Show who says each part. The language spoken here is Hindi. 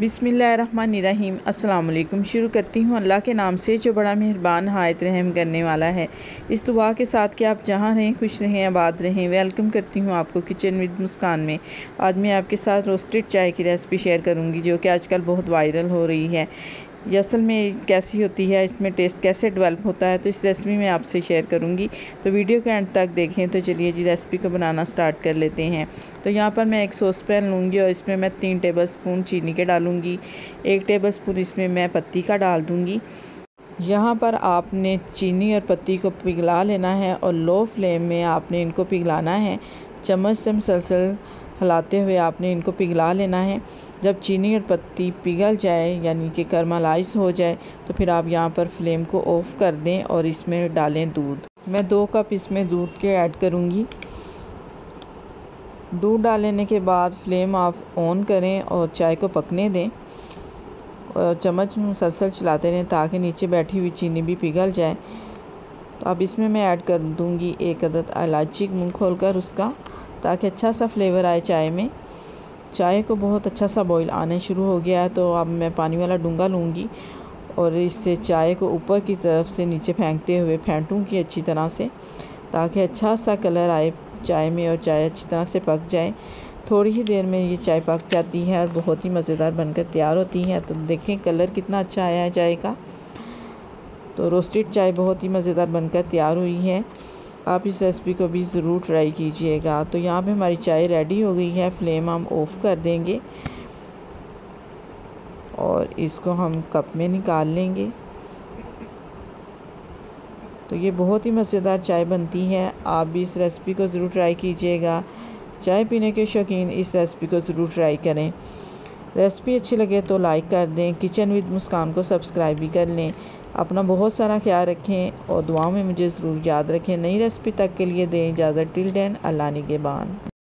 Speaker 1: बिस्मिल्लाहिर्रहमानिर्रहीम। अस्सलाम वालेकुम। शुरू करती हूँ अल्लाह के नाम से जो बड़ा मेहरबान हायत रहम करने वाला है। इस दुआ के साथ कि आप जहाँ रहें खुश रहें आबाद रहें। वेलकम करती हूँ आपको किचन विद मुस्कान में। आज मैं आपके साथ रोस्टेड चाय की रेसिपी शेयर करूँगी जो कि आजकल बहुत वायरल हो रही है। ये असल में कैसी होती है, इसमें टेस्ट कैसे डेवलप होता है, तो इस रेसिपी में आपसे शेयर करूंगी। तो वीडियो के एंड तक देखें। तो चलिए जी रेसिपी को बनाना स्टार्ट कर लेते हैं। तो यहाँ पर मैं एक सॉस पैन लूँगी और इसमें मैं 3 टेबलस्पून चीनी के डालूँगी। 1 टेबलस्पून इसमें मैं पत्ती का डाल दूँगी। यहाँ पर आपने चीनी और पत्ती को पिघला लेना है और लो फ्लेम में आपने इनको पिघलाना है। चम्मच से मुसलसल हिलाते हुए आपने इनको पिघला लेना है। जब चीनी और पत्ती पिघल जाए यानी कि करमलाइज हो जाए तो फिर आप यहाँ पर फ्लेम को ऑफ़ कर दें और इसमें डालें दूध। मैं 2 कप इसमें दूध के ऐड करूँगी। दूध डालने के बाद फ्लेम आप ऑन करें और चाय को पकने दें और चम्मच मुसलसल चलाते रहें ताकि नीचे बैठी हुई चीनी भी पिघल जाए। तो अब इसमें मैं ऐड कर दूँगी 1 अदद इलायची मुँह खोलकर उसका, ताकि अच्छा सा फ्लेवर आए चाय में। चाय को बहुत अच्छा सा बॉईल आने शुरू हो गया है तो अब मैं पानी वाला डूंगा लूँगी और इससे चाय को ऊपर की तरफ से नीचे फेंकते हुए फेंटूँगी अच्छी तरह से, ताकि अच्छा सा कलर आए चाय में और चाय अच्छी तरह से पक जाए। थोड़ी ही देर में ये चाय पक जाती है और बहुत ही मज़ेदार बनकर तैयार होती है। तो देखें कलर कितना अच्छा आया है चाय का। तो रोस्टेड चाय बहुत ही मज़ेदार बनकर तैयार हुई है। आप इस रेसिपी को भी ज़रूर ट्राई कीजिएगा। तो यहाँ पे हमारी चाय रेडी हो गई है। फ्लेम हम ऑफ़ कर देंगे और इसको हम कप में निकाल लेंगे। तो ये बहुत ही मज़ेदार चाय बनती है। आप भी इस रेसिपी को ज़रूर ट्राई कीजिएगा। चाय पीने के शौकीन इस रेसिपी को ज़रूर ट्राई करें। रेसिपी अच्छी लगे तो लाइक कर दें। किचन विद मुस्कान को सब्सक्राइब भी कर लें। अपना बहुत सारा ख्याल रखें और दुआओं में मुझे ज़रूर याद रखें। नई रेसिपी तक के लिए दें इजाज़त। Till then Allah निगहबान।